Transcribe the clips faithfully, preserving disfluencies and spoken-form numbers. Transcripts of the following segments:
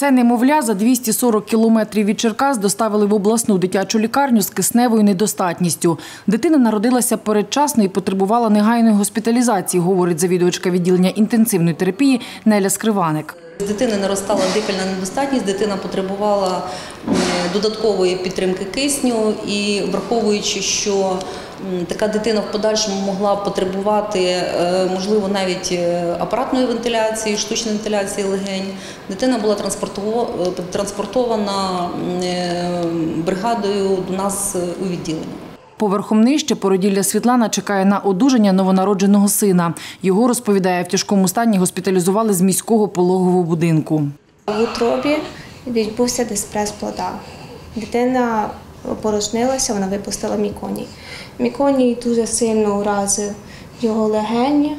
Це немовля за двісті сорок кілометрів від Черкас доставили в обласну дитячу лікарню з кисневою недостатністю. Дитина народилася передчасно і потребувала негайної госпіталізації, говорить завідувачка відділення інтенсивної терапії Неля Скриваник. З дитини наростала дихальна недостатність, дитина потребувала додаткової підтримки кисню і враховуючи, що така дитина в подальшому могла потребувати, можливо, навіть апаратної вентиляції, штучної вентиляції легень, дитина була транспортована бригадою до нас у відділення. Поверхом нижче породілля Світлана чекає на одужання новонародженого сина. Його, розповідає, в тяжкому стані госпіталізували з міського пологового будинку. В утробі відбувся диспрес плода. Дитина порожнилася, вона випустила міконій. Міконій дуже сильно уразив його легені.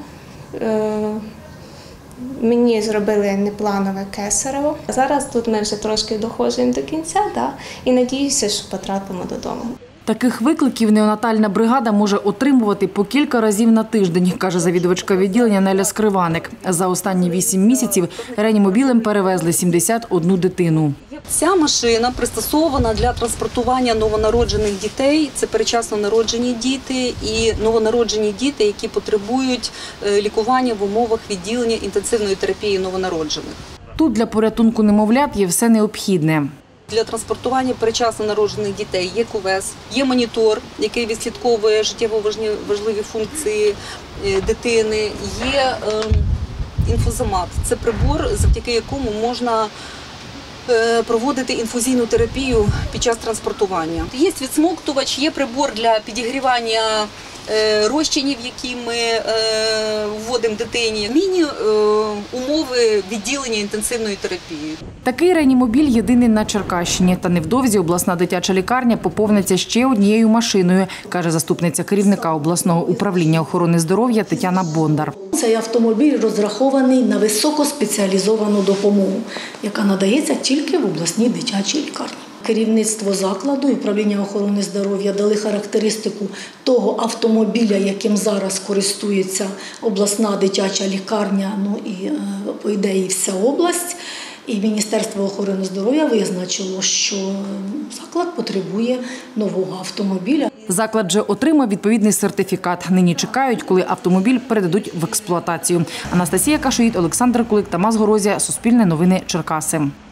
Мені зробили непланове кесарево. Зараз тут ми вже трошки доходимо до кінця, да? І надіюся, що потрапимо додому. Таких викликів неонатальна бригада може отримувати по кілька разів на тиждень, каже завідувачка відділення Неля Скриваник. За останні вісім місяців реанімобілем перевезли сімдесят одну дитину. Ця машина пристосована для транспортування новонароджених дітей. Це передчасно народжені діти і новонароджені діти, які потребують лікування в умовах відділення інтенсивної терапії новонароджених. Тут для порятунку немовлят є все необхідне. Для транспортування передчасно народжених дітей є кувес, є монітор, який відслідковує життєво важливі функції дитини, є інфузомат. Це прибор, завдяки якому можна проводити інфузійну терапію під час транспортування. Є відсмоктувач, є прибор для підігрівання розчинів, які ми вводимо дитині, міні-умови відділення інтенсивної терапії. Такий реанімобіль єдиний на Черкащині. Та невдовзі обласна дитяча лікарня поповниться ще однією машиною, каже заступниця керівника обласного управління охорони здоров'я Тетяна Бондар. Цей автомобіль розрахований на високоспеціалізовану допомогу, яка надається тільки в обласній дитячій лікарні. Керівництво закладу і управління охорони здоров'я дали характеристику того автомобіля, яким зараз користується обласна дитяча лікарня, ну і, по ідеї, вся область. І Міністерство охорони здоров'я визначило, що заклад потребує нового автомобіля. Заклад вже отримав відповідний сертифікат. Нині чекають, коли автомобіль передадуть в експлуатацію. Анастасія Кашоїд, Олександр Кулик, Тамас Горозія, Суспільне новини, Черкаси.